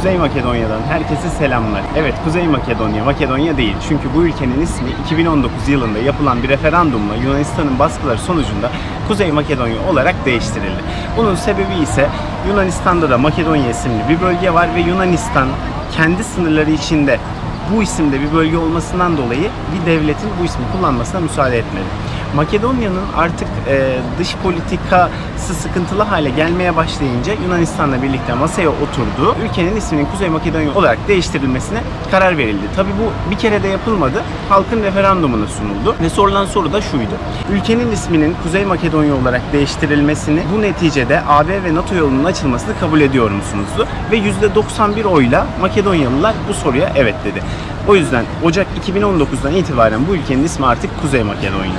Kuzey Makedonya'dan herkese selamlar. Evet, Kuzey Makedonya, Makedonya değil. Çünkü bu ülkenin ismi 2019 yılında yapılan bir referandumla Yunanistan'ın baskıları sonucunda Kuzey Makedonya olarak değiştirildi. Bunun sebebi ise Yunanistan'da da Makedonya isimli bir bölge var ve Yunanistan kendi sınırları içinde bu isimde bir bölge olmasından dolayı bir devletin bu ismi kullanmasına müsaade etmedi. Makedonya'nın artık dış politikası sıkıntılı hale gelmeye başlayınca Yunanistan'la birlikte masaya oturduğu ülkenin isminin Kuzey Makedonya olarak değiştirilmesine karar verildi. Tabii bu bir kere de yapılmadı. Halkın referandumuna sunuldu ve sorulan soru da şuydu. Ülkenin isminin Kuzey Makedonya olarak değiştirilmesini bu neticede AB ve NATO yolunun açılmasını kabul ediyor musunuzdu? Ve %91 oyla Makedonyalılar bu soruya evet dedi. O yüzden Ocak 2019'dan itibaren bu ülkenin ismi artık Kuzey Makedonya.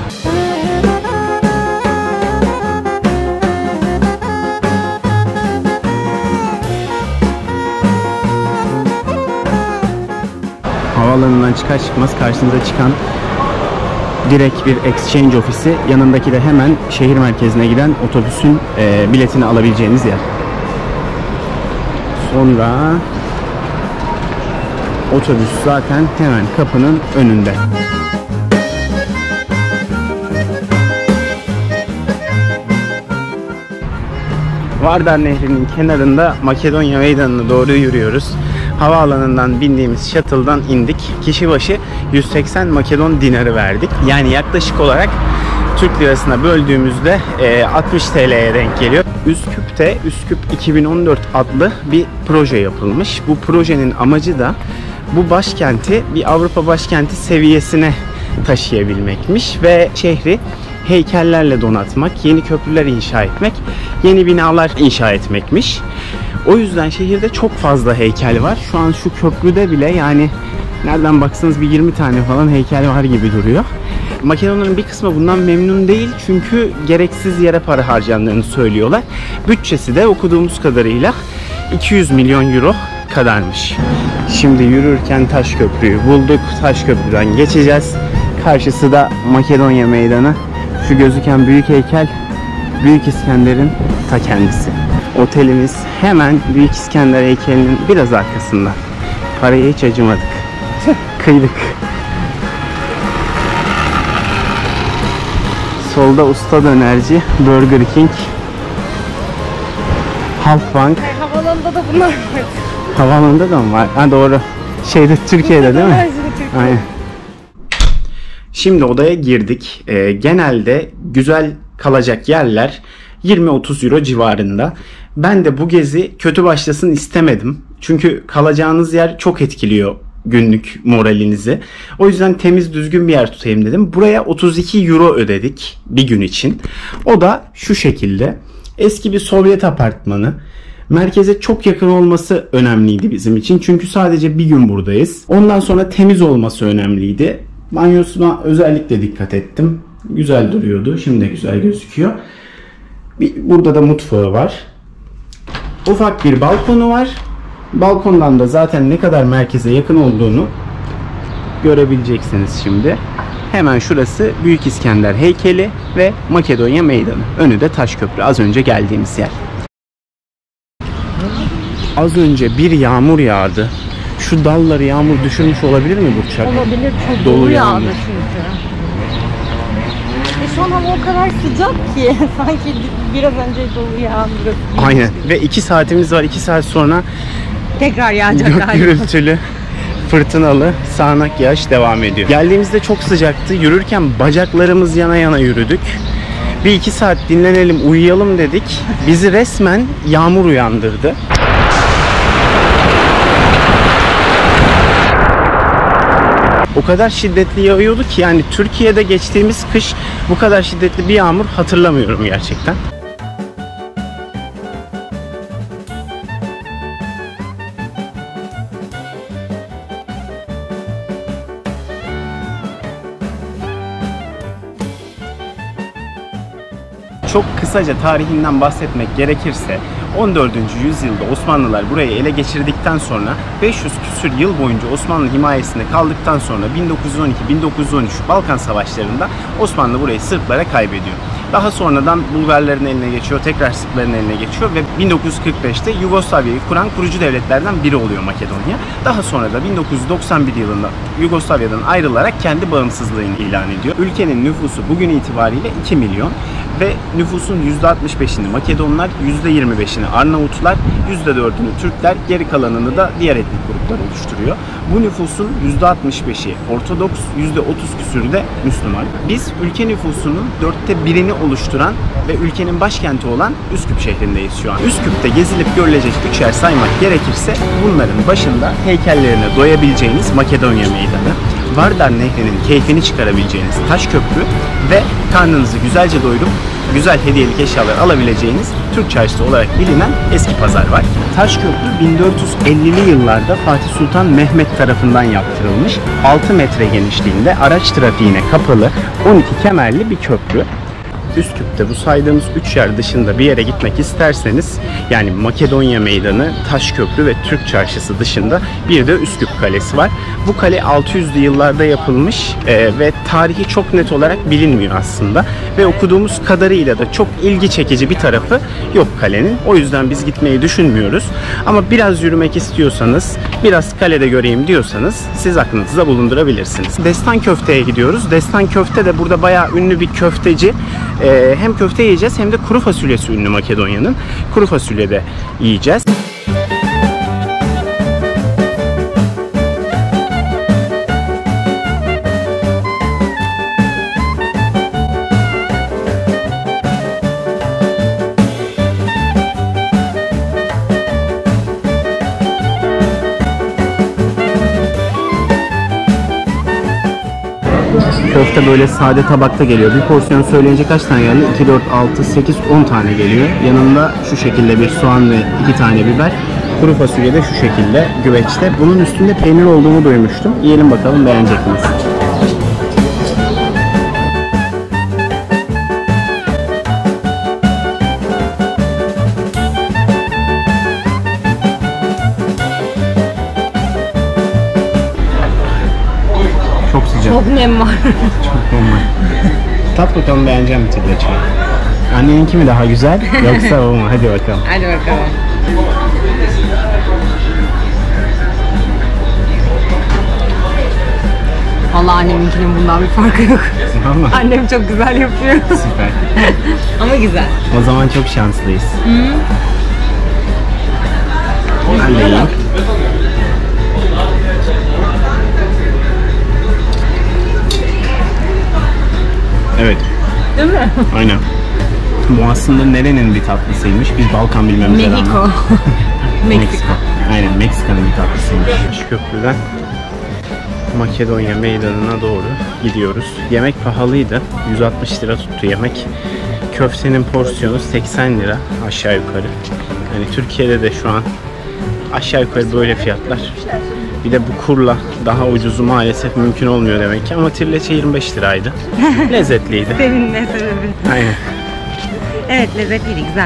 Havaalanından çıkar çıkmaz karşınıza çıkan direkt bir exchange ofisi, yanındaki de hemen şehir merkezine giden otobüsün biletini alabileceğiniz yer. Sonra otobüs zaten hemen kapının önünde. Vardar Nehri'nin kenarında Makedonya Meydanı'na doğru yürüyoruz. Havaalanından bindiğimiz shuttle'dan indik. Kişi başı 180 Makedon dinarı verdik. Yani yaklaşık olarak Türk lirasına böldüğümüzde 60 TL'ye denk geliyor. Üsküp'te Üsküp 2014 adlı bir proje yapılmış. Bu projenin amacı da bu başkenti bir Avrupa başkenti seviyesine taşıyabilmekmiş ve şehri heykellerle donatmak, yeni köprüler inşa etmek, yeni binalar inşa etmekmiş. O yüzden şehirde çok fazla heykel var. Şu an şu köprüde bile yani nereden baksanız bir 20 tane falan heykel var gibi duruyor. Makedonların bir kısmı bundan memnun değil çünkü gereksiz yere para harcandığını söylüyorlar. Bütçesi de okuduğumuz kadarıyla 200 milyon euro kadarmış. Şimdi yürürken taş köprüyü bulduk. Taş köprüden geçeceğiz. Karşısı da Makedonya Meydanı. Şu gözüken büyük heykel Büyük İskender'in ta kendisi. Otelimiz hemen Büyük İskender heykelinin biraz arkasında. Paraya hiç acımadık. Kıydık. Solda Usta Dönerci, Burger King, Halkbank. Havaalanında da bunlar var. Havaalanında da mı var? Ha doğru. Türkiye'de değil mi? Aynen. Şimdi odaya girdik. Genelde güzel kalacak yerler 20-30 euro civarında. Ben de bu gezi kötü başlasın istemedim. Çünkü kalacağınız yer çok etkiliyor günlük moralinizi. O yüzden temiz düzgün bir yer tutayım dedim. Buraya 32 euro ödedik bir gün için. O da şu şekilde. Eski bir Sovyet apartmanı. Merkeze çok yakın olması önemliydi bizim için. Çünkü sadece bir gün buradayız. Ondan sonra temiz olması önemliydi. Banyosuna özellikle dikkat ettim. Güzel duruyordu. Şimdi de güzel gözüküyor. Burada da mutfağı var. Ufak bir balkonu var. Balkondan da zaten ne kadar merkeze yakın olduğunu görebileceksiniz şimdi. Hemen şurası Büyük İskender heykeli ve Makedonya Meydanı. Önü de Taşköprü. Az önce geldiğimiz yer. Az önce bir yağmur yağdı. Şu dalları yağmur düşürmüş olabilir mi Burçak? Olabilir. Çok dolu yağdı çünkü. Şu an hava o kadar sıcak ki sanki biraz önce dolu yağmur. Aynen. Ve 2 saatimiz var. 2 saat sonra tekrar yağacak galiba. Gürültülü, fırtınalı, sağanak yağış devam ediyor. Geldiğimizde çok sıcaktı. Yürürken bacaklarımız yana yana yürüdük. Bir 2 saat dinlenelim, uyuyalım dedik. Bizi resmen yağmur uyandırdı. O kadar şiddetli yağıyordu ki yani Türkiye'de geçtiğimiz kış bu kadar şiddetli bir yağmur hatırlamıyorum gerçekten. Çok kısaca tarihinden bahsetmek gerekirse 14. yüzyılda Osmanlılar burayı ele geçirdikten sonra 500 küsür yıl boyunca Osmanlı himayesinde kaldıktan sonra 1912-1913 Balkan Savaşları'nda Osmanlı burayı Sırplara kaybediyor. Daha sonradan Bulgarların eline geçiyor, tekrar Sırpların eline geçiyor ve 1945'te Yugoslavya'yı kuran kurucu devletlerden biri oluyor Makedonya. Daha sonra da 1991 yılında Yugoslavya'dan ayrılarak kendi bağımsızlığını ilan ediyor. Ülkenin nüfusu bugün itibariyle 2 milyon ve nüfusun %65'ini Makedonlar, %25'ini Arnavutlar, %4'ünü Türkler, geri kalanını da diğer etnik gruplar oluşturuyor. Bu nüfusun %65'i Ortodoks, %30 küsürü de Müslüman. Biz ülke nüfusunun 1/4'ünü oluşturan ve ülkenin başkenti olan Üsküp şehrindeyiz şu an. Üsküp'te gezilip görülecek 3 yer saymak gerekirse bunların başında heykellerine doyabileceğiniz Makedonya Meydanı, Vardar Nehri'nin keyfini çıkarabileceğiniz Taşköprü ve karnınızı güzelce doyurup güzel hediyelik eşyalar alabileceğiniz Türk Çarşısı olarak bilinen Eski Pazar var. Taşköprü 1450'li yıllarda Fatih Sultan Mehmet tarafından yaptırılmış. 6 metre genişliğinde araç trafiğine kapalı 12 kemerli bir köprü. Üsküp'te bu saydığımız 3 yer dışında bir yere gitmek isterseniz, yani Makedonya Meydanı, Taşköprü ve Türk Çarşısı dışında bir de Üsküp Kalesi var. Bu kale 600'lü yıllarda yapılmış ve tarihi çok net olarak bilinmiyor aslında. Ve okuduğumuz kadarıyla da çok ilgi çekici bir tarafı yok kalenin. O yüzden biz gitmeyi düşünmüyoruz. Ama biraz yürümek istiyorsanız, biraz kalede göreyim diyorsanız siz aklınızda bulundurabilirsiniz. Destan Köfte'ye gidiyoruz. Destan Köfte de burada bayağı ünlü bir köfteci. Hem köfte yiyeceğiz hem de kuru fasulyesi ünlü Makedonya'nın. Kuru fasulye de yiyeceğiz. Köfte böyle sade tabakta geliyor. Bir porsiyon söyleyince kaç tane geldi? 2, 4, 6, 8, 10 tane geliyor. Yanında şu şekilde bir soğan ve 2 tane biber. Kuru fasulye de şu şekilde güveçte. Bunun üstünde peynir olduğunu duymuştum. Yiyelim bakalım, beğenecek miyiz? Çok sıcak. Çok nem var. Çok normal. Tat bakalım, beğeneceğim mi Tilleç'i? Anneninki mi daha güzel yoksa o mu? Hadi bakalım. Hadi bakalım. Vallahi anneminkinin bundan bir farkı yok. Vallahi. Annem çok güzel yapıyor. Süper. Ama güzel. O zaman çok şanslıyız. Ben de yiyeyim. Evet. Değil mi? Aynen. Bu aslında nerenin bir tatlısıymış? Biz Balkan bilmemize rağmen. Meksiko. Meksika. Aynen, Meksika'nın bir tatlısıymış. Şu köprüden Makedonya Meydanı'na doğru gidiyoruz. Yemek pahalıydı. 160 lira tuttu yemek. Köftenin porsiyonu 80 lira aşağı yukarı. Yani Türkiye'de de şu an aşağı yukarı böyle fiyatlar. Bir de bu kurla daha ucuzu maalesef mümkün olmuyor demek ki. Ama tirleçe 25 liraydı. Lezzetliydi. Senin ne sebebi? Aynen. Evet, lezzetliydi, güzel.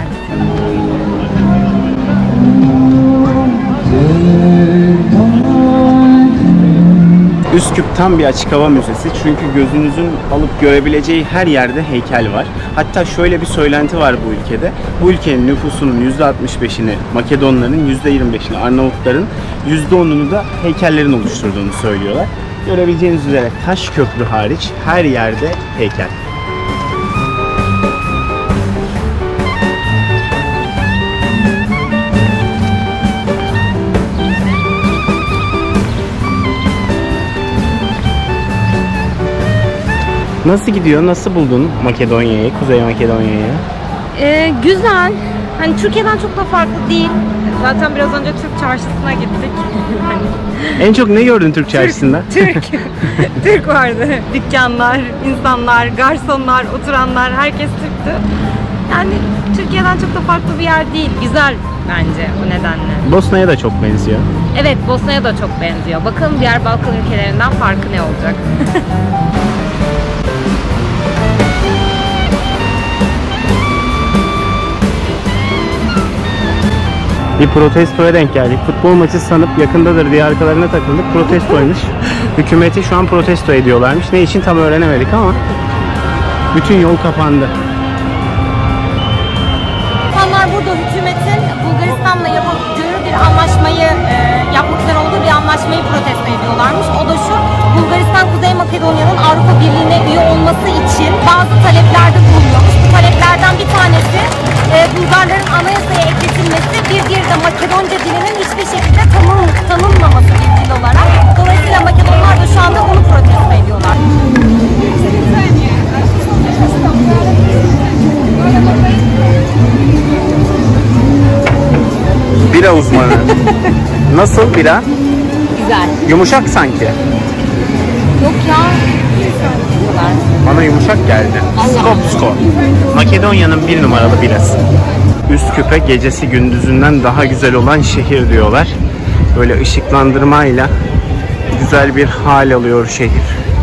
Üsküp tam bir açık hava müzesi, çünkü gözünüzün alıp görebileceği her yerde heykel var. Hatta şöyle bir söylenti var bu ülkede. Bu ülkenin nüfusunun %65'ini Makedonların, %25'ini Arnavutların, %10'unu da heykellerin oluşturduğunu söylüyorlar. Görebileceğiniz üzere Taşköprü hariç her yerde heykel. Nasıl gidiyor? Nasıl buldun Makedonya'yı, Kuzey Makedonya'yı? Güzel. Hani Türkiye'den çok da farklı değil. Zaten biraz önce Türk çarşısına gittik. En çok ne gördün Türk çarşısında? Türk vardı. Dükkanlar, insanlar, garsonlar, oturanlar, herkes Türktü. Yani Türkiye'den çok da farklı bir yer değil. Güzel bence o nedenle. Bosna'ya da çok benziyor. Evet, Bosna'ya da çok benziyor. Bakalım diğer Balkan ülkelerinden farkı ne olacak? Bir protestoya denk geldik. Futbol maçı sanıp yakındadır diye arkalarına takıldık. Protestoymuş. Hükümeti şu an protesto ediyorlarmış. Ne için tam öğrenemedik ama bütün yol kapandı. anlaşmayı yapmak üzere olduğu bir anlaşmayı protesto ediyorlarmış. O da şu: Bulgaristan Kuzey Makedonya'nın Avrupa Birliği'ne üye olması için bazı taleplerde bulunuyormuş. Bu taleplerden bir tanesi Bulgarların anayasaya ekletilmesi, bir diğeri de Makedonca dilinin hiçbir şekilde tanınmaması bir dil olarak. Dolayısıyla Makedonlar da şu anda bunu protesto ediyorlar. Bira uzmanı. Nasıl bira? Güzel. Yumuşak sanki. Yok ya. Bana yumuşak geldi. Skopsko. Makedonya'nın 1 numaralı birası. Üsküp'e gecesi gündüzünden daha güzel olan şehir diyorlar. Böyle ışıklandırmayla güzel bir hal alıyor şehir.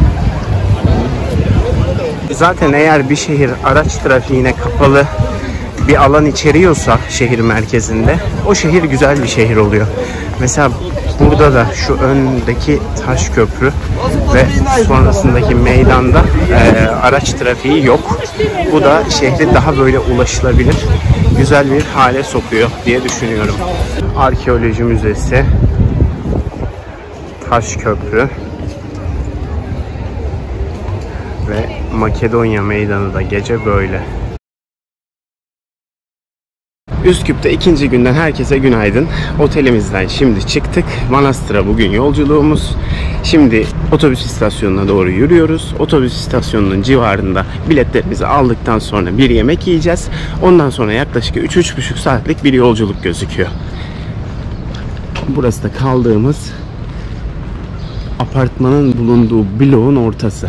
Zaten eğer bir şehir araç trafiğine kapalı bir alan içeriyorsa şehir merkezinde, o şehir güzel bir şehir oluyor. Mesela burada da şu öndeki taş köprü ve sonrasındaki meydanda araç trafiği yok. Bu da şehri daha böyle ulaşılabilir, güzel bir hale sokuyor diye düşünüyorum. Arkeoloji Müzesi, taş köprü ve Makedonya Meydanı da gece böyle. Üsküp'te ikinci günden herkese günaydın. Otelimizden şimdi çıktık. Manastır'a bugün yolculuğumuz. Şimdi otobüs istasyonuna doğru yürüyoruz. Otobüs istasyonunun civarında biletlerimizi aldıktan sonra bir yemek yiyeceğiz. Ondan sonra yaklaşık 3-3,5 saatlik bir yolculuk gözüküyor. Burası da kaldığımız apartmanın bulunduğu bloğun ortası.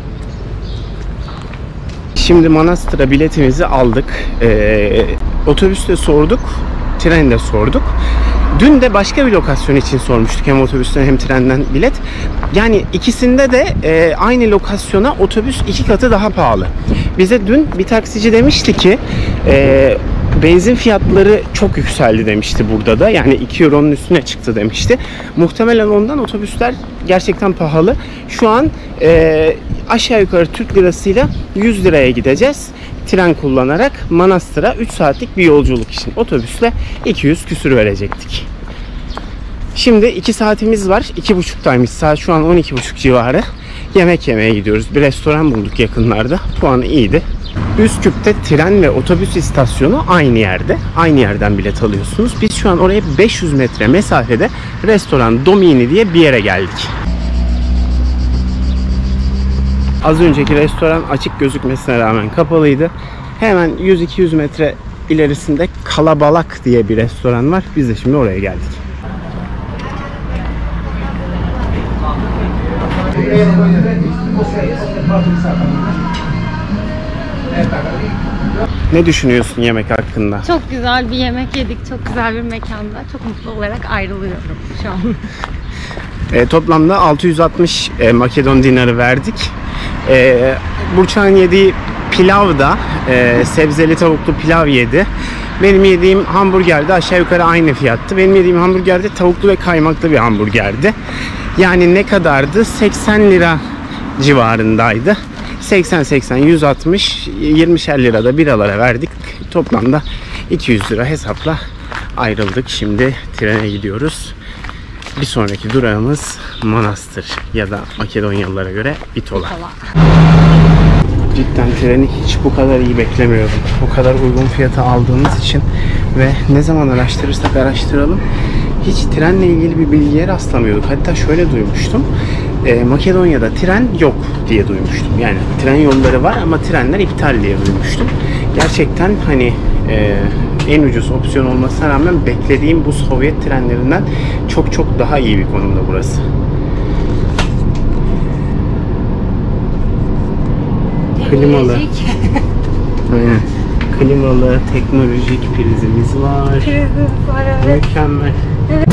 Şimdi Manastır'a biletimizi aldık. Otobüste sorduk, trende sorduk. Dün de başka bir lokasyon için sormuştuk. Hem otobüsten hem trenden bilet. Yani ikisinde de aynı lokasyona otobüs 2 katı daha pahalı. Bize dün bir taksici demişti ki benzin fiyatları çok yükseldi demişti burada da. Yani 2 euronun üstüne çıktı demişti. Muhtemelen ondan otobüsler gerçekten pahalı. Şu an aşağı yukarı Türk lirasıyla 100 liraya gideceğiz. Tren kullanarak Manastır'a 3 saatlik bir yolculuk için. Otobüsle 200 küsür verecektik. Şimdi 2 saatimiz var. 2.30'daymış saat. Şu an 12.30 civarı. Yemek yemeye gidiyoruz. Bir restoran bulduk yakınlarda. Puanı iyiydi. Üsküp'te tren ve otobüs istasyonu aynı yerde. Aynı yerden bilet alıyorsunuz. Biz şu an oraya 500 metre mesafede restoran Domini diye bir yere geldik. Az önceki restoran açık gözükmesine rağmen kapalıydı. Hemen 100-200 metre ilerisinde Kalabalak diye bir restoran var. Biz de şimdi oraya geldik. Ne düşünüyorsun yemek hakkında? Çok güzel bir yemek yedik. Çok güzel bir mekanda. Çok mutlu olarak ayrılıyorum şu an. Toplamda 660 Makedon dinarı verdik. Burçak'ın yediği pilav da sebzeli tavuklu pilav yedi. Benim yediğim hamburger de aşağı yukarı aynı fiyattı. Benim yediğim hamburger de tavuklu ve kaymaklı bir hamburgerdi. Yani ne kadardı? 80 lira civarındaydı. 80, 160, 20'şer lira da biralara verdik. Toplamda 200 lira hesapla ayrıldık. Şimdi trene gidiyoruz. Bir sonraki durağımız Manastır ya da Makedonyalılara göre Bitola. Cidden treni hiç bu kadar iyi beklemiyordum. O kadar uygun fiyata aldığımız için ve ne zaman araştırırsak araştıralım hiç trenle ilgili bir bilgiye rastlamıyorduk. Hatta şöyle duymuştum. Makedonya'da tren yok diye duymuştum. Yani tren yolları var ama trenler iptal diye duymuştum. Gerçekten hani en ucuz opsiyon olmasına rağmen beklediğim bu Sovyet trenlerinden çok daha iyi bir konumda burası. Klimalı. Aynen. Klimalı, teknolojik prizimiz var. Prizimiz var, evet. Mükemmel. Evet.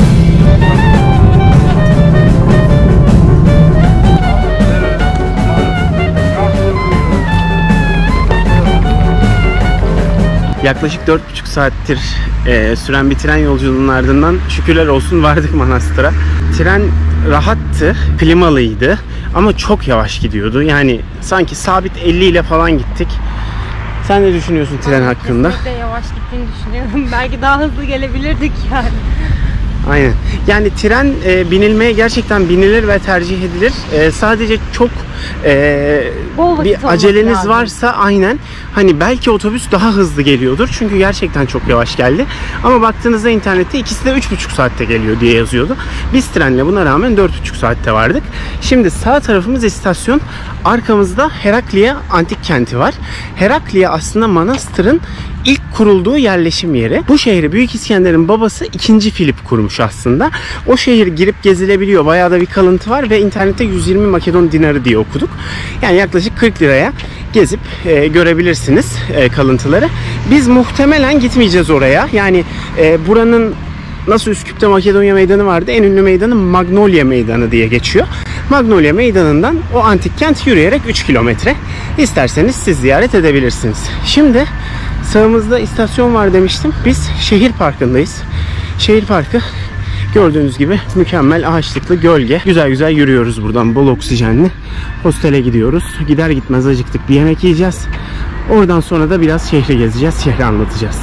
Yaklaşık 4,5 saattir süren bir tren yolculuğunun ardından şükürler olsun vardık Manastır'a. Tren rahattı, klimalıydı ama çok yavaş gidiyordu. Yani sanki sabit 50 ile falan gittik. Sen ne düşünüyorsun tren hakkında? Kesinlikle yavaş gittiğini düşünüyorum. Belki daha hızlı gelebilirdik yani. Aynen. Yani tren binilmeye gerçekten binilir ve tercih edilir. Sadece çok bir aceleniz lazım varsa aynen. Hani belki otobüs daha hızlı geliyordur. Çünkü gerçekten çok yavaş geldi. Ama baktığınızda internette ikisi de 3,5 saatte geliyor diye yazıyordu. Biz trenle buna rağmen 4,5 saatte vardık. Şimdi sağ tarafımız istasyon. Arkamızda Herakliya Antik Kenti var. Herakliya aslında manastırın ilk kurulduğu yerleşim yeri. Bu şehri Büyük İskender'in babası 2. Filip kurmuş aslında. O şehir girip gezilebiliyor. Bayağı da bir kalıntı var ve internette 120 Makedon dinarı diye okuduk. Yani yaklaşık 40 liraya gezip görebilirsiniz kalıntıları. Biz muhtemelen gitmeyeceğiz oraya. Yani buranın nasıl Üsküp'te Makedonya Meydanı vardı, en ünlü meydanı Magnolia Meydanı diye geçiyor. Magnolia Meydanı'ndan o antik kent yürüyerek 3 kilometre. İsterseniz siz ziyaret edebilirsiniz. Şimdi sağımızda istasyon var demiştim. Biz şehir parkındayız. Şehir parkı gördüğünüz gibi mükemmel ağaçlıklı gölge. Güzel güzel yürüyoruz buradan bol oksijenli. Hostele gidiyoruz. Gider gitmez acıktık, bir yemek yiyeceğiz. Oradan sonra da biraz şehri gezeceğiz. Şehri anlatacağız.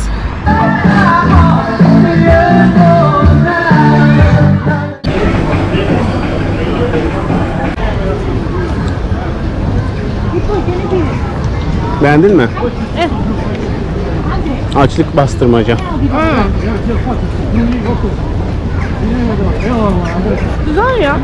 Beğendin mi? Evet. Açlık bastırmaca. Güzel ya.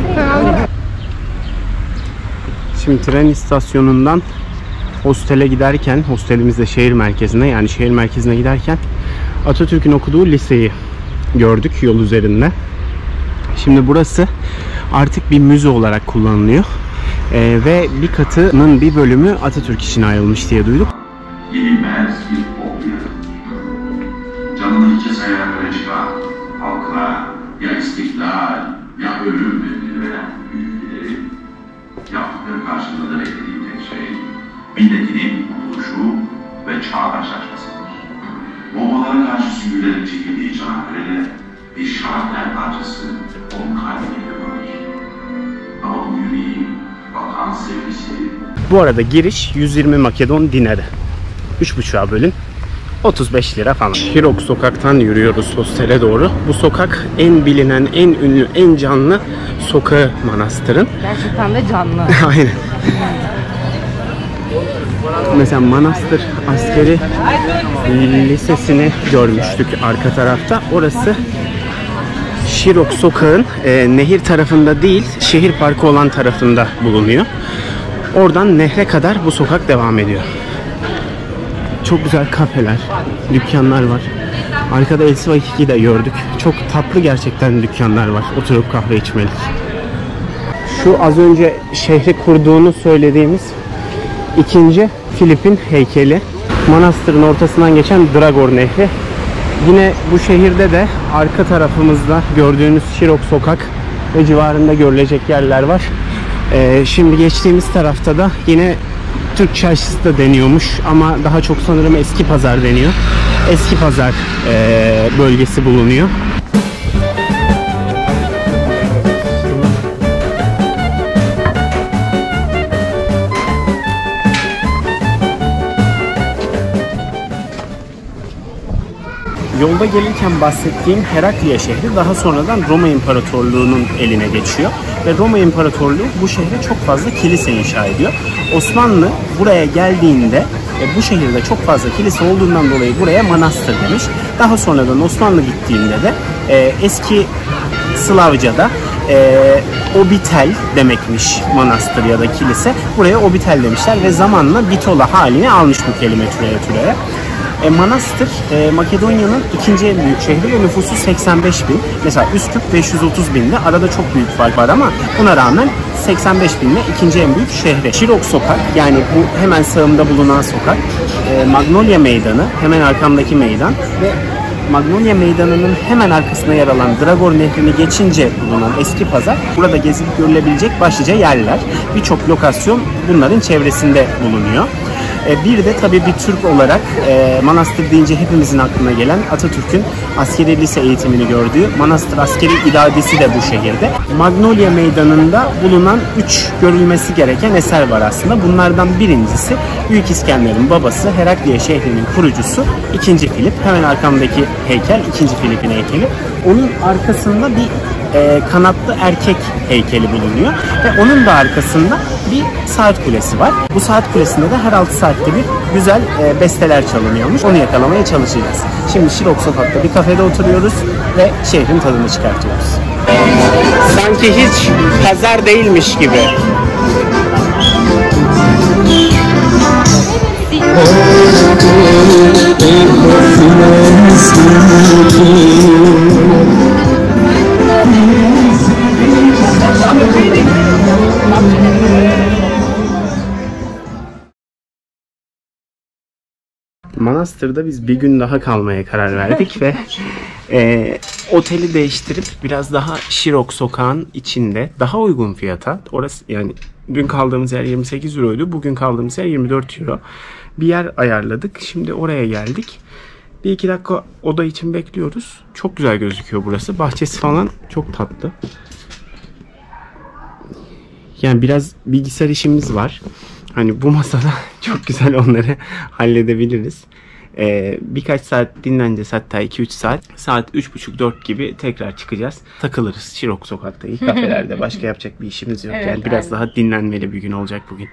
Şimdi tren istasyonundan hostele giderken, hostelimiz de şehir merkezine, yani şehir merkezine giderken Atatürk'ün okuduğu liseyi gördük yol üzerinde. Şimdi burası artık bir müze olarak kullanılıyor. Ve bir katının bir bölümü Atatürk için ayrılmış diye duyduk. Yenilmez bir kopya. Canını hiçe sayarak öne çıkan, halkına ya istiklal ya ölüm emri veren büyükleri, yaptıkları karşılığında da beklediğim tek şey, milletinin kurtuluşu ve çağdaşlaşmasıdır. Bombalara karşı süngülerin çekildiği Çanakkale'de bir şarapnel parçası onun kalbine yapılır. Ama bu yüreğin vatan sevgisi. Bu arada giriş 120 Makedon dinarı. 3,5'a bölün 35 lira falan. Şirok sokaktan yürüyoruz hostele doğru. Bu sokak en bilinen, en ünlü, en canlı sokağı manastırın. Gerçekten de canlı. Aynen. Mesela Manastır Askeri Lisesi'ni görmüştük arka tarafta. Orası Şirok sokağın nehir tarafında değil, şehir parkı olan tarafında bulunuyor. Oradan nehre kadar bu sokak devam ediyor. Çok güzel kafeler, dükkanlar var. Arkada Elsi Vakiki'yi de gördük. Çok tatlı gerçekten dükkanlar var. Oturup kahve içmelik. Şu az önce şehri kurduğunu söylediğimiz 2. Filip'in heykeli. Manastırın ortasından geçen Dragor Nehri. Yine bu şehirde de arka tarafımızda gördüğünüz Şirok sokak ve civarında görülecek yerler var. Şimdi geçtiğimiz tarafta da yine Türk çarşısı da deniyormuş ama daha çok sanırım Eski Pazar deniyor. Eski Pazar bölgesi bulunuyor. Yolda gelirken bahsettiğim Herakliya şehri daha sonradan Roma İmparatorluğu'nun eline geçiyor. Ve Roma İmparatorluğu bu şehre çok fazla kilise inşa ediyor. Osmanlı buraya geldiğinde bu şehirde çok fazla kilise olduğundan dolayı buraya manastır demiş. Daha sonradan Osmanlı gittiğinde de eski Slavca'da obitel demekmiş manastır ya da kilise. Buraya obitel demişler ve zamanla bitola halini almış bu kelime türeye. Manastır Makedonya'nın 2. en büyük şehri ve nüfusu 85 bin. Mesela Üsküp 530 binde. Arada çok büyük fark var ama buna rağmen 85 binle 2. en büyük şehri. Şirok sokak, yani bu hemen sağımda bulunan sokak. Magnolia Meydanı, hemen arkamdaki meydan ve Magnolia Meydanı'nın hemen arkasında yer alan Dragor Nehri'ni geçince bulunan Eski Pazar. Burada gezilip görülebilecek başlıca yerler. Birçok lokasyon bunların çevresinde bulunuyor. Bir de tabii bir Türk olarak Manastır deyince hepimizin aklına gelen Atatürk'ün askeri lise eğitimini gördüğü Manastır Askeri İdadesi de bu şehirde. Magnolia Meydanı'nda bulunan 3 görülmesi gereken eser var aslında. Bunlardan birincisi Büyük İskender'in babası, Herakliye şehrinin kurucusu 2. Filip. Hemen arkamdaki heykel 2. Filip'in heykeli. Onun arkasında bir kanatlı erkek heykeli bulunuyor ve onun da arkasında bir saat kulesi var. Bu saat kulesinde de her 6 saatte bir güzel besteler çalınıyormuş. Onu yakalamaya çalışacağız. Şimdi Şirok Sokak'ta bir kafede oturuyoruz ve şehrin tadını çıkartıyoruz. Sanki hiç pazar değilmiş gibi. Manastır'da biz bir gün daha kalmaya karar verdik ve oteli değiştirip biraz daha Şirok Sokağın içinde daha uygun fiyata, orası yani dün kaldığımız yer 28 euroydu, bugün kaldığımız yer 24 euro bir yer ayarladık. Şimdi oraya geldik. 1-2 dakika oda için bekliyoruz. Çok güzel gözüküyor burası. Bahçesi falan çok tatlı. Yani biraz bilgisayar işimiz var. Hani bu masada çok güzel onları halledebiliriz. Birkaç saat dinleneceğiz, hatta 2-3 saat. Saat 3.30-4 gibi tekrar çıkacağız. Takılırız Şirok Sokak'ta, iyi kafelerde. Başka yapacak bir işimiz yok. Evet, yani biraz daha dinlenmeli bir gün olacak bugün.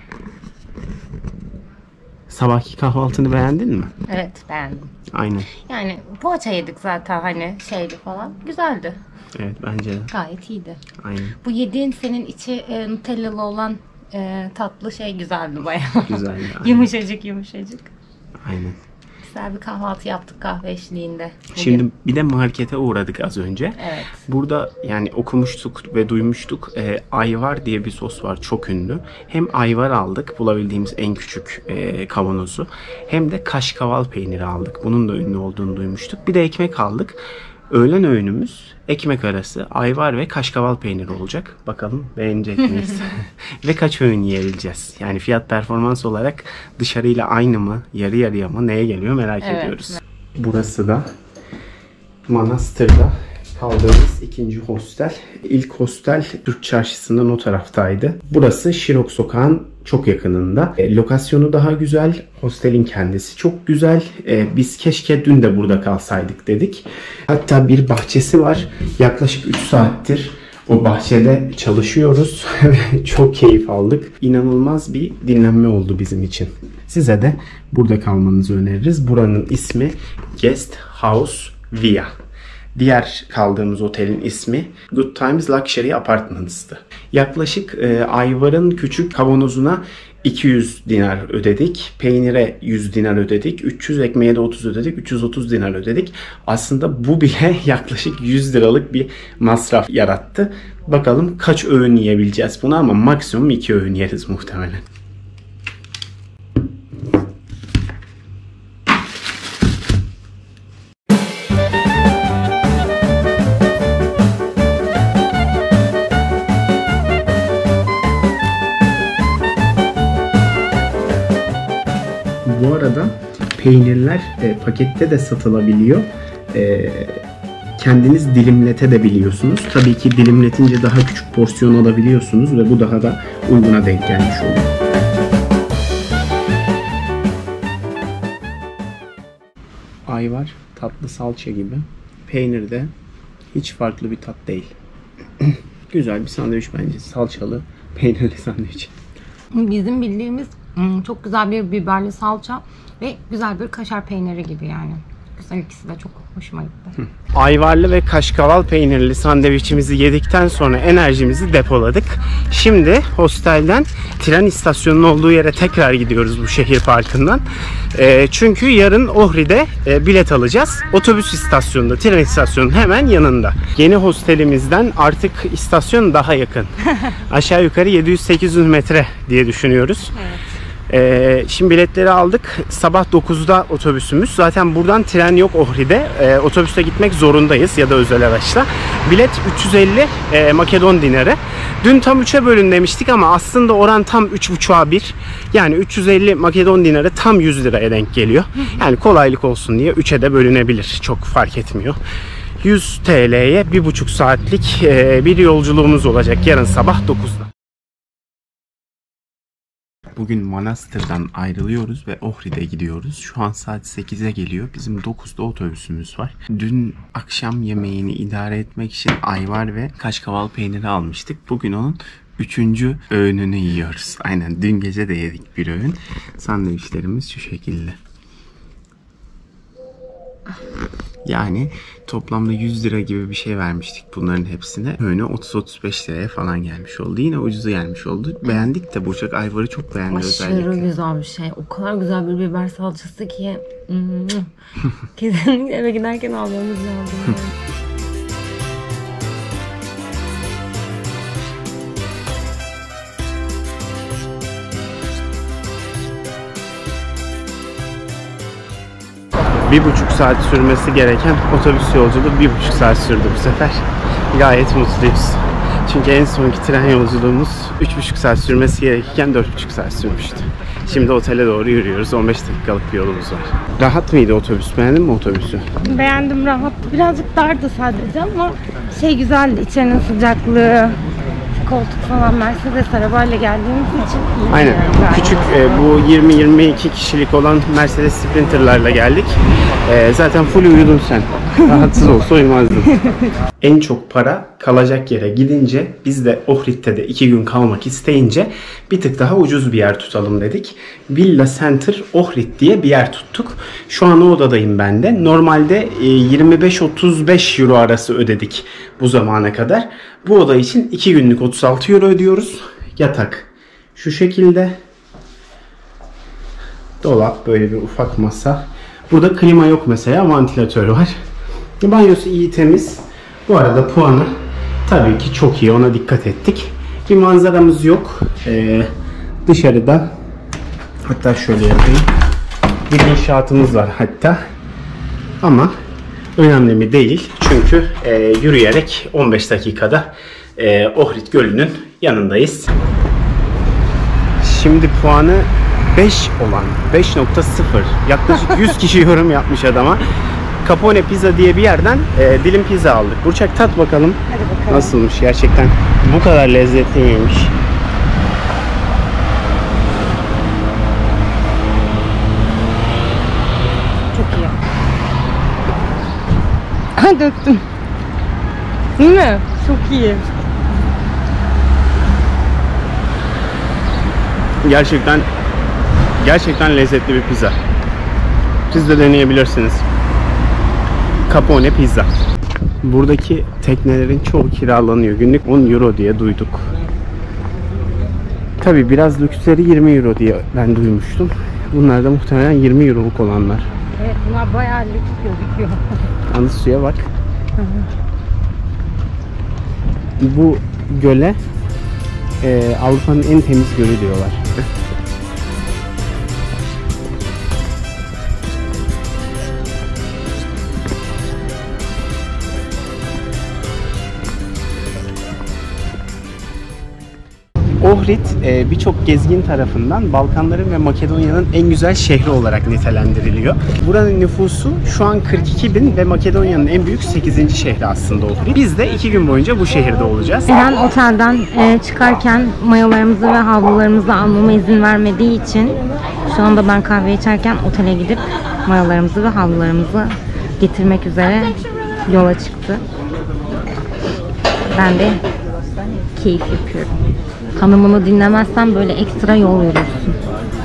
Sabahki kahvaltını beğendin mi? Evet, beğendim. Aynen. Yani poğaça yedik zaten, hani şeyli falan. Güzeldi. Evet, bence de. Gayet iyiydi. Aynen. Bu yediğin senin içi Nutellalı olan tatlı şey güzeldi bayağı. Güzeldi. Yumuşacık yumuşacık. Aynen. Güzel bir kahvaltı yaptık kahve eşliğinde. Bugün. Şimdi bir de markete uğradık az önce. Evet. Burada yani okumuştuk ve duymuştuk. Ayvar diye bir sos var, çok ünlü. Hem ayvar aldık, bulabildiğimiz en küçük kavanozu. Hem de kaşkaval peyniri aldık. Bunun da ünlü olduğunu duymuştuk. Bir de ekmek aldık. Öğlen öğünümüz ekmek arası ayvar ve kaşkaval peyniri olacak. Bakalım beğenecek miyiz? Ve kaç öğün yiyebileceğiz? Yani fiyat performans olarak dışarıyla aynı mı? Yarı yarıya mı? Neye geliyor merak ediyoruz. Burası da Manastır'da kaldığımız ikinci hostel. İlk hostel Türk Çarşısı'nın o taraftaydı. Burası Şirok Sokağın çok yakınında. Lokasyonu daha güzel. Hostelin kendisi çok güzel. Biz keşke dün de burada kalsaydık dedik. Hatta bir bahçesi var. Yaklaşık 3 saattir o bahçede çalışıyoruz. Çok keyif aldık. İnanılmaz bir dinlenme oldu bizim için. Size de burada kalmanızı öneririz. Buranın ismi Guest House Via. Diğer kaldığımız otelin ismi Good Times Luxury Apartments'tı. Yaklaşık ayvarın küçük kavanozuna 200 dinar ödedik. Peynire 100 dinar ödedik. 300 ekmeğe de 30 ödedik. 330 dinar ödedik. Aslında bu bile yaklaşık 100 liralık bir masraf yarattı. Bakalım kaç öğün yiyebileceğiz bunu, ama maksimum 2 öğün yeriz muhtemelen. Bu arada peynirler pakette de satılabiliyor. Kendiniz dilimletebiliyorsunuz. Tabii ki dilimletince daha küçük porsiyon alabiliyorsunuz ve bu daha da uyguna denk gelmiş oluyor. Ayvar tatlı salça gibi. Peynir de hiç farklı bir tat değil. Güzel bir sandviç bence. Salçalı peynirli sandviç. Bizim bildiğimiz çok güzel bir biberli salça ve güzel bir kaşar peyniri gibi yani. Güzel, ikisi de çok hoşuma gitti. Ayvarlı ve kaşkaval peynirli sandviçimizi yedikten sonra enerjimizi depoladık. Şimdi hostelden tren istasyonunun olduğu yere tekrar gidiyoruz bu şehir parkından. Çünkü yarın Ohri'de bilet alacağız. Otobüs istasyonunda, tren istasyonunun hemen yanında. Yeni hostelimizden artık istasyon daha yakın. Aşağı yukarı 700-800 metre diye düşünüyoruz. Evet. Şimdi biletleri aldık. Sabah 9'da otobüsümüz. Zaten buradan tren yok Ohrid'e. Otobüste gitmek zorundayız ya da özel araçla. Bilet 350 Makedon dinarı. Dün tam 3'e bölün demiştik ama aslında oran tam 3,5'a 1. Yani 350 Makedon dinarı tam 100 liraya denk geliyor. Yani kolaylık olsun diye 3'e de bölünebilir. Çok fark etmiyor. 100 TL'ye 1,5 saatlik bir yolculuğumuz olacak yarın sabah 9'da. Bugün Manastır'dan ayrılıyoruz ve Ohrid'e gidiyoruz. Şu an saat 8'e geliyor. Bizim 9'da otobüsümüz var. Dün akşam yemeğini idare etmek için ayvar ve kaşkaval peyniri almıştık. Bugün onun 3. öğününü yiyoruz. Aynen dün gece de yedik bir öğün. Sandviçlerimiz şu şekilde. Yani toplamda 100 lira gibi bir şey vermiştik bunların hepsine. Öğünü 30-35 liraya falan gelmiş oldu. Yine ucuzu gelmiş oldu. Beğendik de Burçak ayvarı çok beğendi özellikle. Aşırı güzel bir şey. O kadar güzel bir biber salçası ki. Kesinlikle eve giderken almamız lazım. Bir buçuk saat sürmesi gereken otobüs yolculuğu 1,5 saat sürdü bu sefer. Gayet mutluyuz. Çünkü en sonki tren yolculuğumuz 3,5 saat sürmesi gerekirken 4,5 saat sürmüştü. Şimdi otele doğru yürüyoruz. 15 dakikalık bir yolumuz var. Rahat mıydı otobüs? Beğendin mi otobüsü? Beğendim, rahat. Birazcık dardı sadece ama güzeldi. İçerinin sıcaklığı, koltuk falan, Mercedes arabayla geldiğimiz için iyi. Aynen. Küçük bu 20-22 kişilik olan Mercedes Sprinter'larla geldik. Zaten full uyudun sen. Rahatsız olsa uyumazdın. En çok para kalacak yere gidince biz de Ohrid'de de 2 gün kalmak isteyince bir tık daha ucuz bir yer tutalım dedik. Villa Center Ohrid diye bir yer tuttuk. Şu an o odadayım ben de. Normalde 25-35 euro arası ödedik bu zamana kadar. Bu oda için 2 günlük 36 euro ödüyoruz. Yatak şu şekilde. Dolap, böyle bir ufak masa. Burada klima yok mesela, vantilatör var. Banyosu iyi, temiz. Bu arada puanı tabii ki çok iyi, ona dikkat ettik. Bir manzaramız yok. Dışarıda hatta şöyle yapayım. Bir inşaatımız var hatta. Ama önemli mi değil. Çünkü yürüyerek 15 dakikada Ohrid Gölü'nün yanındayız. Şimdi puanı 5 olan 5.0, yaklaşık 100 kişi yorum yapmış adama. Capone Pizza diye bir yerden dilim pizza aldık. Burçak, tat bakalım. Hadi bakalım. Nasılmış gerçekten? Bu kadar lezzetli miymiş? Çok iyi. Ha, döktüm. Değil mi? Çok iyi. Gerçekten lezzetli bir pizza. Siz de deneyebilirsiniz. Capone Pizza. Buradaki teknelerin çoğu kiralanıyor. Günlük 10 euro diye duyduk. Tabi biraz lüksleri 20 euro diye ben duymuştum. Bunlar da muhtemelen 20 euroluk olanlar. Evet, bunlar bayağı lüks gözüküyor. Yalnız suya bak. Bu göle Avrupa'nın en temiz gölü diyorlar. Ohrid birçok gezgin tarafından Balkanların ve Makedonya'nın en güzel şehri olarak nitelendiriliyor. Buranın nüfusu şu an 42.000 ve Makedonya'nın en büyük 8. şehri aslında Ohrid. Biz de 2 gün boyunca bu şehirde olacağız. Eren otelden çıkarken mayolarımızı ve havlularımızı almama izin vermediği için şu anda ben kahve içerken otele gidip mayolarımızı ve havlularımızı getirmek üzere yola çıktı. Ben de keyif yapıyorum. Hanımını dinlemezsen böyle ekstra yol yürürsün.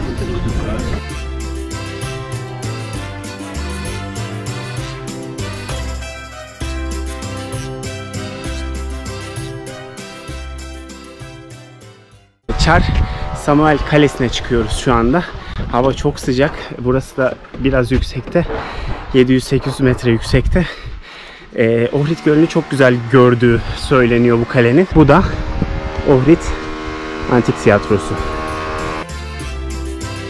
Çar Samuel Kalesi'ne çıkıyoruz şu anda. Hava çok sıcak. Burası da biraz yüksekte. 700-800 metre yüksekte. Ohrid Gölü'nü çok güzel gördüğü söyleniyor bu kalenin. Bu da Ohrid Antik Tiyatrosu.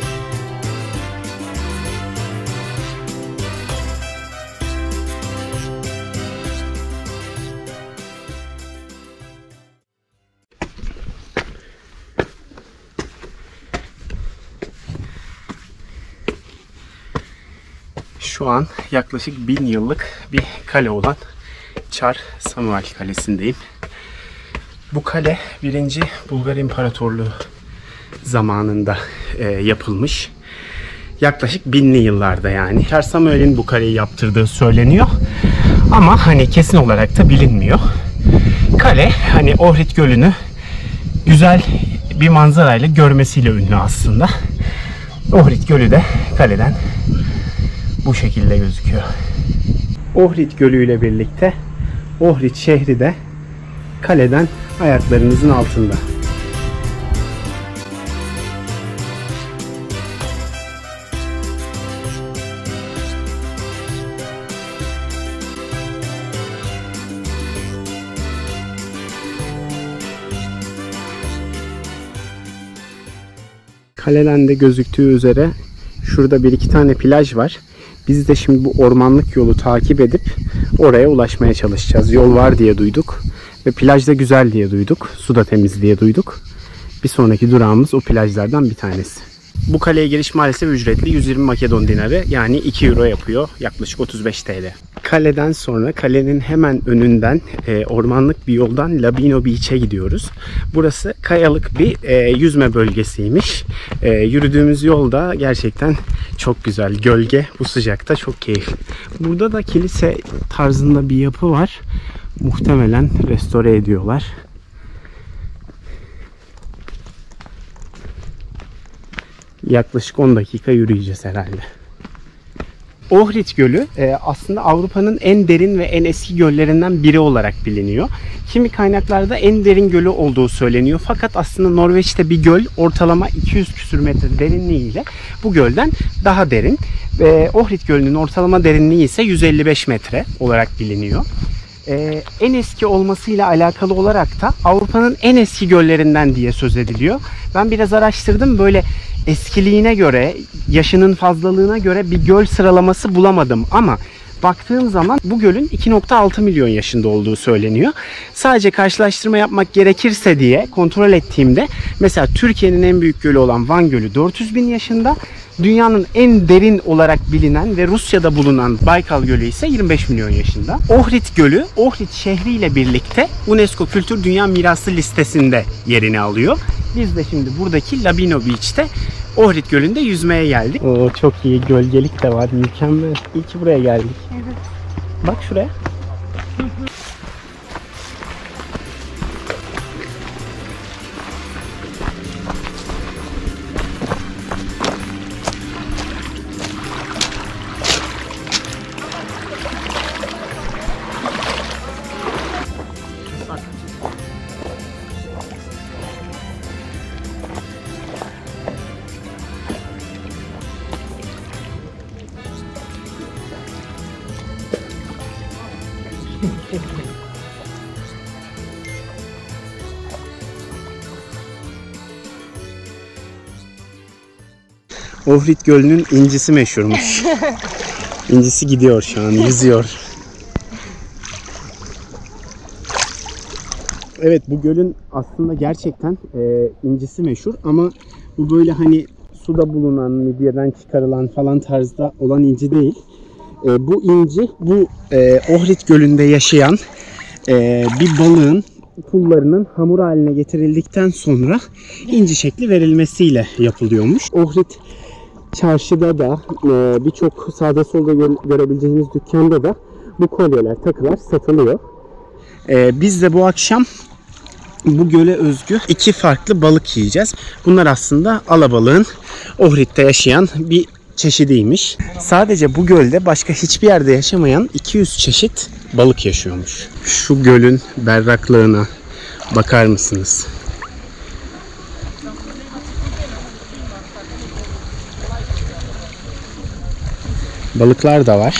Şu an yaklaşık 1000 yıllık bir kale olan Çar Samuel Kalesi'ndeyim. Bu kale 1. Bulgar İmparatorluğu zamanında yapılmış. Yaklaşık 1000'li yıllarda yani. Çar Samuel'in bu kaleyi yaptırdığı söyleniyor. Ama hani kesin olarak da bilinmiyor. Kale hani Ohrid Gölü'nü güzel bir manzarayla görmesiyle ünlü aslında. Ohrid Gölü de kaleden bu şekilde gözüküyor. Ohrid Gölü ile birlikte Ohrid şehri de kaleden ayaklarınızın altında. Kaleden de gözüktüğü üzere şurada bir iki tane plaj var. Biz de şimdi bu ormanlık yolu takip edip oraya ulaşmaya çalışacağız. Yol var diye duyduk ve plaj da güzel diye duyduk. Su da temiz diye duyduk. Bir sonraki durağımız o plajlardan bir tanesi. Bu kaleye giriş maalesef ücretli. 120 Makedon dinarı yani 2 euro yapıyor. Yaklaşık 35 TL. Kaleden sonra kalenin hemen önünden ormanlık bir yoldan Labino Beach'e gidiyoruz. Burası kayalık bir yüzme bölgesiymiş. Yürüdüğümüz yolda gerçekten çok güzel. Gölge bu sıcakta çok keyifli. Burada da kilise tarzında bir yapı var. Muhtemelen restore ediyorlar. Yaklaşık 10 dakika yürüyeceğiz herhalde. Ohrid Gölü aslında Avrupa'nın en derin ve en eski göllerinden biri olarak biliniyor. Kimi kaynaklarda en derin gölü olduğu söyleniyor. Fakat aslında Norveç'te bir göl ortalama 200 küsür metre derinliğiyle bu gölden daha derin. Ohrid Gölü'nün ortalama derinliği ise 155 metre olarak biliniyor. En eski olmasıyla alakalı olarak da Avrupa'nın en eski göllerinden diye söz ediliyor. Ben biraz araştırdım. Böyle eskiliğine göre, yaşının fazlalığına göre bir göl sıralaması bulamadım. Ama baktığım zaman bu gölün 2,6 milyon yaşında olduğu söyleniyor. Sadece karşılaştırma yapmak gerekirse diye kontrol ettiğimde mesela Türkiye'nin en büyük gölü olan Van Gölü 400 bin yaşında. Dünyanın en derin olarak bilinen ve Rusya'da bulunan Baykal Gölü ise 25 milyon yaşında. Ohrid Gölü, Ohrid şehri ile birlikte UNESCO Kültür Dünya Mirası listesinde yerini alıyor. Biz de şimdi buradaki Labino Beach'te Ohrid Gölü'nde yüzmeye geldik. Oo, çok iyi, gölgelik de var, mükemmel. İyi ki buraya geldik. Evet. Bak şuraya. Ohrid Gölü'nün incisi meşhurmuş. İncisi gidiyor şu an, yüzüyor. Evet, bu gölün aslında gerçekten incisi meşhur ama bu böyle hani suda bulunan, midyeden çıkarılan falan tarzda olan inci değil. Bu inci, bu Ohrid Gölü'nde yaşayan bir balığın pullarının hamur haline getirildikten sonra inci şekli verilmesiyle yapılıyormuş. Ohrid çarşıda da birçok sağda solda görebileceğiniz dükkanda da bu kolyeler, takılar satılıyor. Biz de bu akşam bu göle özgü 2 farklı balık yiyeceğiz. Bunlar aslında alabalığın Ohrid'de yaşayan bir çeşidiymiş. Sadece bu gölde başka hiçbir yerde yaşamayan 200 çeşit balık yaşıyormuş. Şu gölün berraklığına bakar mısınız? Balıklar da var.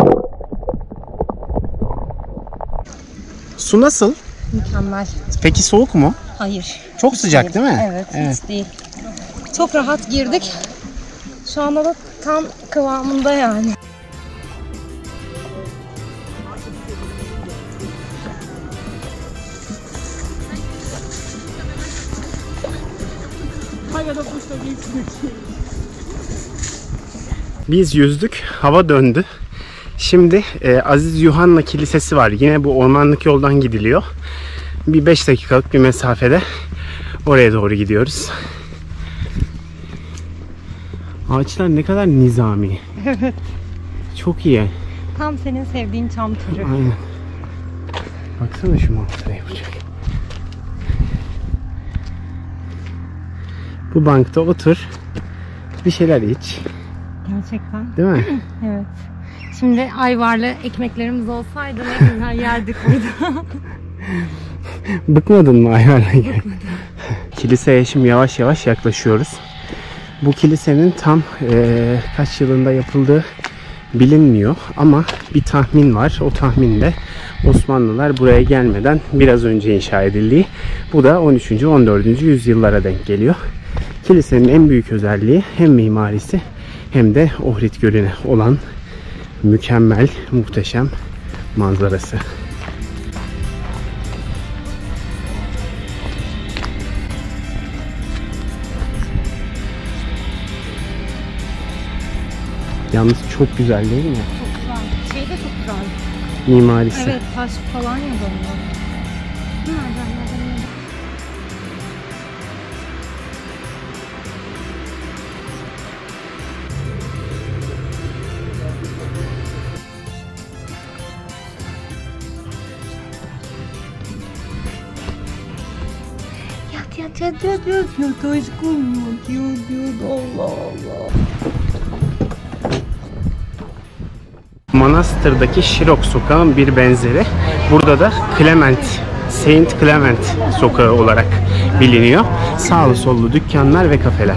Su nasıl? Mükemmel. Peki soğuk mu? Hayır. Çok sıcak değil mi? Evet, hiç değil. Çok rahat girdik. Şu anda da tam kıvamında yani. Biz yüzdük, hava döndü. Şimdi Aziz Yuhanna Kilisesi var. Yine bu ormanlık yoldan gidiliyor. Bir 5 dakikalık bir mesafede oraya doğru gidiyoruz. Ağaçlar ne kadar nizami. Evet. Çok iyi. Tam senin sevdiğin çam türü. Aynen. Baksana şu manzaraya. Bu bankta otur. Bir şeyler iç. Gerçekten. Değil mi? Evet. Şimdi ayvarlı ekmeklerimiz olsaydı ne güzel yerdik burada. Bıkmadın mı ayvarla? Kiliseye şimdi yavaş yavaş yaklaşıyoruz. Bu kilisenin tam kaç yılında yapıldığı bilinmiyor ama bir tahmin var. O tahminde Osmanlılar buraya gelmeden biraz önce inşa edildiği. Bu da 13. 14. yüzyıllara denk geliyor. Kilisenin en büyük özelliği hem mimarisi hem de Ohrid Gölü'ne olan mükemmel, muhteşem manzarası. Yalnız çok güzel değil mi? Çok güzel. Şey de çok güzel. Mimarisi. Evet, taş falan ya böyle. Yat aşkım yat Allah Allah. Manastır'daki Şirok sokağın bir benzeri. Burada da Saint Clement sokağı olarak biliniyor. Sağlı sollu dükkanlar ve kafeler.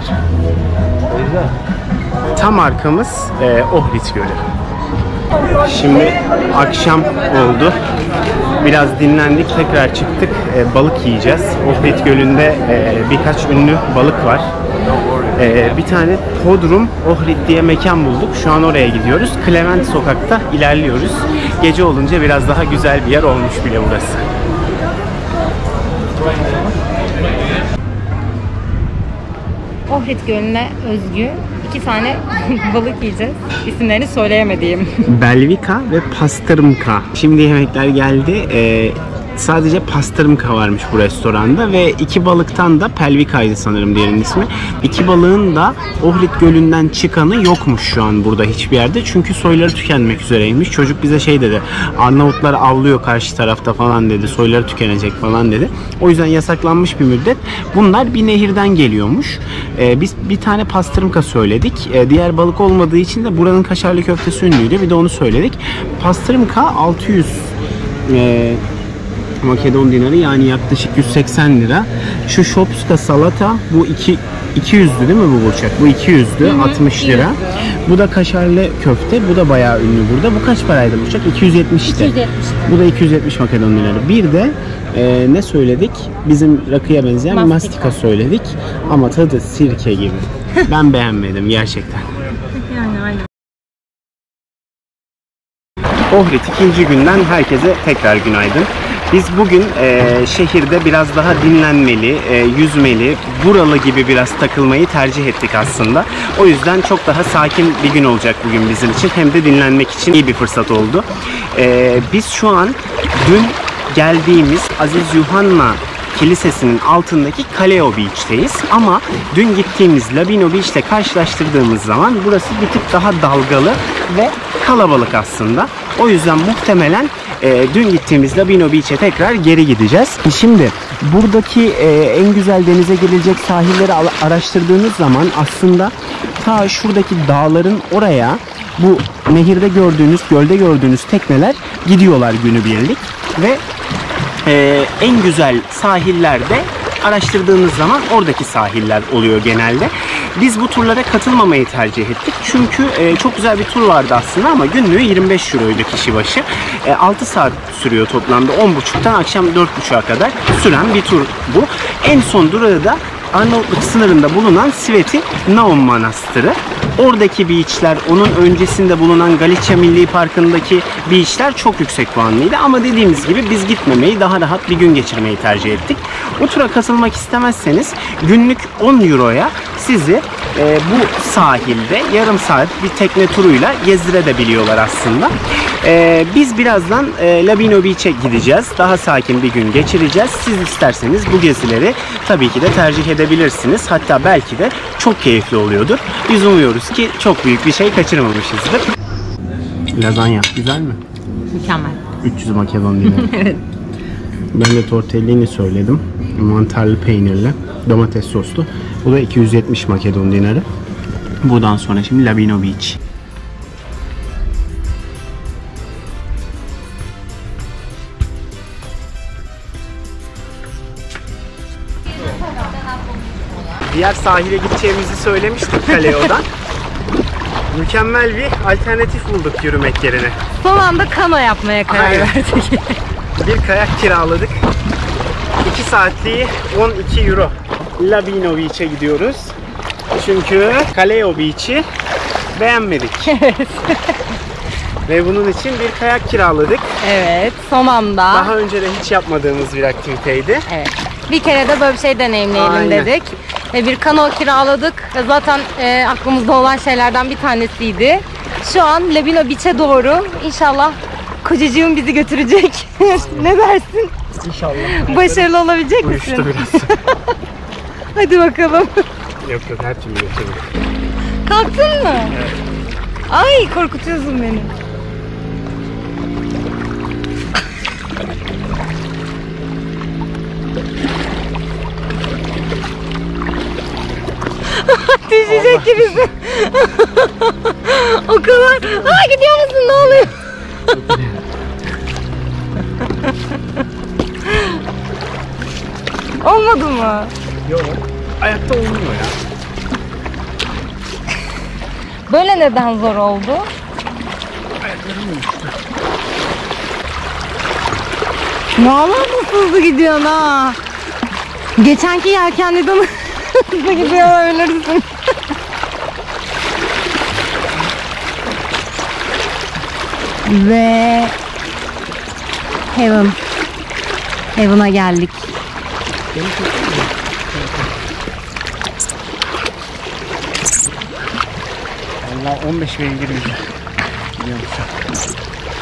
Tam arkamız Ohrid Gölü. Şimdi akşam oldu. Biraz dinlendik, tekrar çıktık. Balık yiyeceğiz. Ohrid Gölü'nde birkaç ünlü balık var. Bir tane Podrum Ohrid diye mekan bulduk. Şu an oraya gidiyoruz. Clement sokakta ilerliyoruz. Gece olunca biraz daha güzel bir yer olmuş bile burası. Ohrid Gölü'ne özgü 2 tane balık yiyeceğiz. İsimlerini söyleyemediğim. Belvika ve pastırmka. Şimdi yemekler geldi. Sadece pastırmka varmış bu restoranda ve 2 balıktan da pelvikaydı sanırım diğerinin ismi. 2 balığın da Ohrid Gölü'nden çıkanı yokmuş şu an burada hiçbir yerde. Çünkü soyları tükenmek üzereymiş. Çocuk bize şey dedi. Arnavutlar avlıyor karşı tarafta falan dedi. Soyları tükenecek falan dedi. O yüzden yasaklanmış bir müddet. Bunlar bir nehirden geliyormuş. Biz bir tane pastırmka söyledik. Diğer balık olmadığı için de buranın kaşarlı köftesi ünlüydü. Bir de onu söyledik. Pastırmka 600 Makedon dinarı, yani yaklaşık 180 lira. Şu şopska salata bu 200'dü değil mi bu burçak? Bu 200'dü, 60 lira. Bu da kaşarlı köfte. Bu da bayağı ünlü burada. Bu kaç paraydı burçak? 270 işte. 270. Bu da 270 Makedon dinarı. Bir de ne söyledik? Bizim rakıya benzeyen mastika söyledik. Ama tadı sirke gibi. Ben beğenmedim gerçekten. Yani aynen. Ohrid 2. günden herkese tekrar günaydın. Biz bugün şehirde biraz daha dinlenmeli, yüzmeli, buralı gibi biraz takılmayı tercih ettik aslında. O yüzden çok daha sakin bir gün olacak bugün bizim için. Hem de dinlenmek için iyi bir fırsat oldu. Biz şu an dün geldiğimiz Aziz Yuhanna Kilisesi'nin altındaki Kaleo Beach'teyiz. Ama dün gittiğimiz Labino Beach ile karşılaştırdığımız zaman burası bir tık daha dalgalı ve kalabalık aslında. O yüzden muhtemelen dün gittiğimiz Labino Beach'e tekrar geri gideceğiz. Şimdi buradaki en güzel denize girilecek sahilleri araştırdığınız zaman aslında ta şuradaki dağların oraya bu nehirde gördüğünüz, gölde gördüğünüz tekneler gidiyorlar günübirlik ve en güzel sahillerde araştırdığınız zaman oradaki sahiller oluyor genelde. Biz bu turlara katılmamayı tercih ettik. Çünkü çok güzel bir tur vardı aslında ama günlüğü 25 euroydu kişi başı. 6 saat sürüyor toplamda. 10.30'dan akşam 4.30'a kadar süren bir tur bu. En son durağı da Arnavutluk sınırında bulunan Sveti Naum Manastırı. Oradaki beachler, onun öncesinde bulunan Galicia Milli Parkı'ndaki beachler çok yüksek puanlıydı. Ama dediğimiz gibi biz gitmemeyi, daha rahat bir gün geçirmeyi tercih ettik. O tura katılmak istemezseniz günlük 10 euroya sizi bu sahilde yarım saat bir tekne turuyla gezdirebiliyorlar aslında. Biz birazdan Labino Beach'e gideceğiz. Daha sakin bir gün geçireceğiz. Siz isterseniz bu gezileri tabii ki de tercih edebilirsiniz. Hatta belki de çok keyifli oluyordur. Biz umuyoruz ki çok büyük bir şey kaçırmamışızdır. Lazanya güzel mi? Mükemmel. 300 Makedon dinarı. Evet. Ben de tortellini söyledim. Mantarlı peynirli, domates soslu. Bu da 270 Makedon dinarı. Buradan sonra şimdi Labino Beach. Diğer sahile gideceğimizi söylemiştik Kaleo'dan. Mükemmel bir alternatif bulduk yürümek yerine. Son anda kano yapmaya karar verdik. Bir kayak kiraladık. 2 saatliği 12 euro. Labino Beach'e gidiyoruz. Çünkü Kaleo Beach'i beğenmedik. Evet. Ve bunun için bir kayak kiraladık. Evet, son anda. Daha önce de hiç yapmadığımız bir aktiviteydi. Evet. Bir kere de böyle bir şey deneyimleyelim dedik. Ve bir kano kiraladık. Ve zaten aklımızda olan şeylerden bir tanesiydi. Şu an Labino Beach'e doğru inşallah kocacığım bizi götürecek. Ne dersin? İnşallah. Başarılı olabilecek misin? Uyuştu biraz. Hadi bakalım. Yok her türlü götürürüm. Kalktın mı? Evet. Ay korkutuyorsun beni. Düşecek gibisin. O kadar. Aa, gidiyor musun? Ne oluyor? Olmadı mı? Yok. Ayakta olmuyor ya. Böyle neden zor oldu? Ayaklarım uyuştu. Ne nasıl hızlı gidiyorsun ha? Geçenki yelkenliden hızlı gidiyor olabilirsin. Ve Heaven'a geldik. Allah 15 beygir gidiyor. Biliyor musun?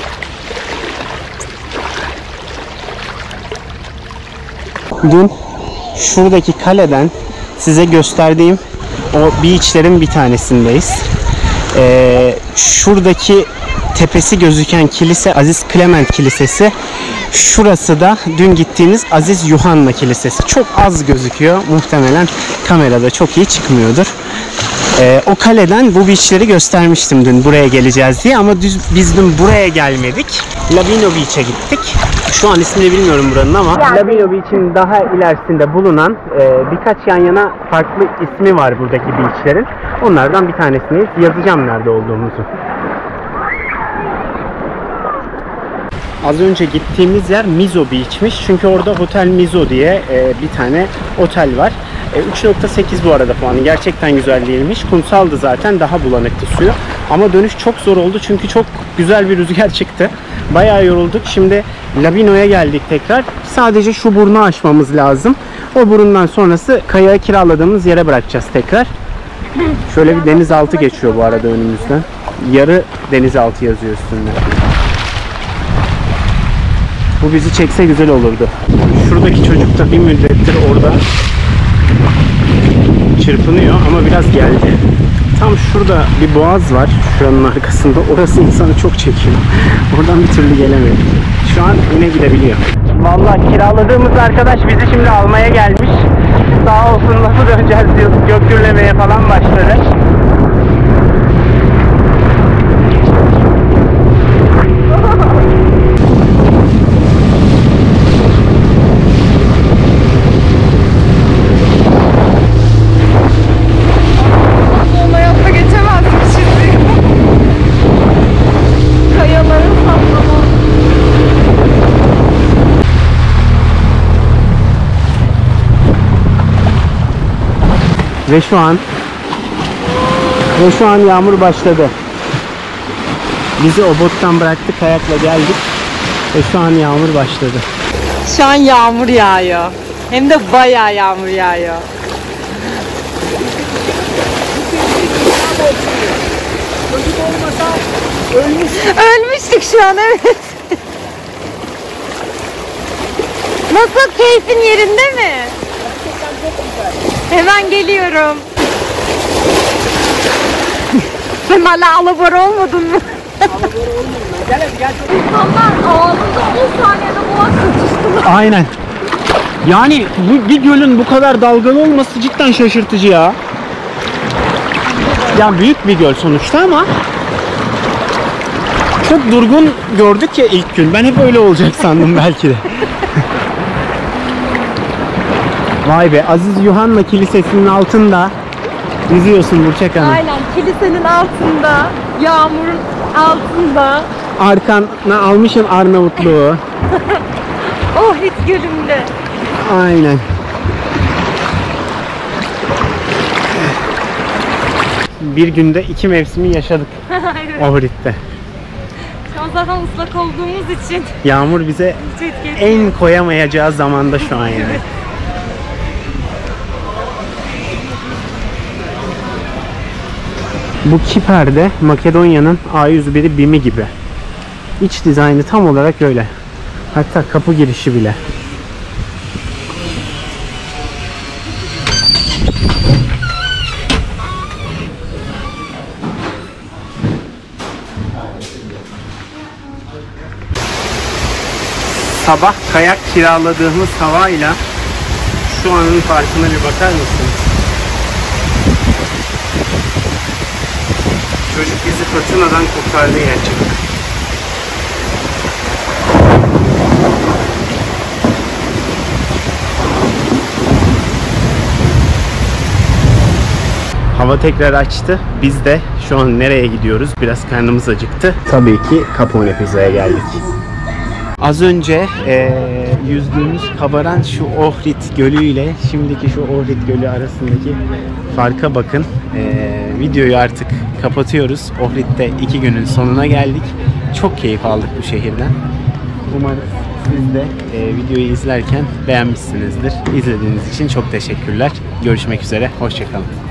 Dün şuradaki kaleden size gösterdiğim o beachlerin bir tanesindeyiz. Şuradaki tepesi gözüken kilise Aziz Clement Kilisesi. Şurası da dün gittiğimiz Aziz Yuhanna Kilisesi. Çok az gözüküyor. Muhtemelen kamerada çok iyi çıkmıyordur. O kaleden bu beachleri göstermiştim dün buraya geleceğiz diye ama biz dün buraya gelmedik. Labino Beach'e gittik. Şu an ismini bilmiyorum buranın ama Labino Beach'in daha ilerisinde bulunan birkaç yan yana farklı ismi var buradaki beachlerin. Onlardan bir tanesini yazacağım nerede olduğumuzu. Az önce gittiğimiz yer Mizo Beach'miş. Çünkü orada Hotel Mizo diye bir tane otel var. 3.8 bu arada puanı. Gerçekten güzel değilmiş. Kumsaldı zaten. Daha bulanıktı suyu. Ama dönüş çok zor oldu. Çünkü çok güzel bir rüzgar çıktı. Bayağı yorulduk. Şimdi Labino'ya geldik tekrar. Sadece şu burnu aşmamız lazım. O burundan sonrası kayağı kiraladığımız yere bırakacağız tekrar. Şöyle bir denizaltı geçiyor bu arada önümüzden. Yarı denizaltı yazıyor üstünde. Bu bizi çekse güzel olurdu. Şuradaki çocuk da bir müddettir orada çırpınıyor ama biraz geldi. Tam şurada bir boğaz var. Şuranın arkasında. Orası insanı çok çekiyor. Oradan bir türlü gelemedi. Şu an yine gidebiliyor. Vallahi kiraladığımız arkadaş bizi şimdi almaya gelmiş. Sağ olsun nasıl döneceğiz diyorduk. Gök gürlemeye falan başladı. Ve şu an yağmur başladı. Bizi o bottan bıraktı, kayakla geldik. Ve şu an yağmur başladı. Şu an yağmur yağıyor. Hem de bayağı yağmur yağıyor. Ölmüştük şu an, evet. Nasıl, keyfin yerinde mi? Hemen geliyorum. Sen hala alabora olmadın mı? Alabora olmadım ben. Gel hadi gel. İnsanlar ağzında 10 saniyede boğaz sıçıştılar. Aynen. Yani bir gölün bu kadar dalgalı olması cidden şaşırtıcı ya. Yani büyük bir göl sonuçta ama çok durgun gördük ya ilk gün. Ben hep öyle olacak sandım belki de. Vay be, Aziz Yuhanna Kilisesi'nin altında yüzüyorsun Burçak Hanım. Aynen, kilisenin altında, yağmurun altında. Arkana almışsın Arnavutluğu. Ohrid Gölü'nde. Aynen. Bir günde 2 mevsimi yaşadık Evet. Ohrid'de. Şu an zaten ıslak olduğumuz için Yağmur bize hiç etki etmiyor. en koyamayacağı zamanda şu an yani. Bu Kiper'de Makedonya'nın A101'i BİM'i gibi. İç dizaynı tam olarak öyle. Hatta kapı girişi bile. Sabah kayak kiraladığımız havayla şu anın farkına bir bakar mısınız? Çocuk bizi fırtınadan kurtardı gerçekten. Hava tekrar açtı. Biz de şu an nereye gidiyoruz? Biraz karnımız acıktı. Tabii ki Capone Pizza'ya geldik. Az önce yüzdüğümüz kabaran şu Ohrid Gölü ile şimdiki şu Ohrid Gölü arasındaki farka bakın. Videoyu artık kapatıyoruz. Ohrid'de 2 günün sonuna geldik. Çok keyif aldık bu şehirden. Umarım siz de videoyu izlerken beğenmişsinizdir. İzlediğiniz için çok teşekkürler. Görüşmek üzere. Hoşça kalın.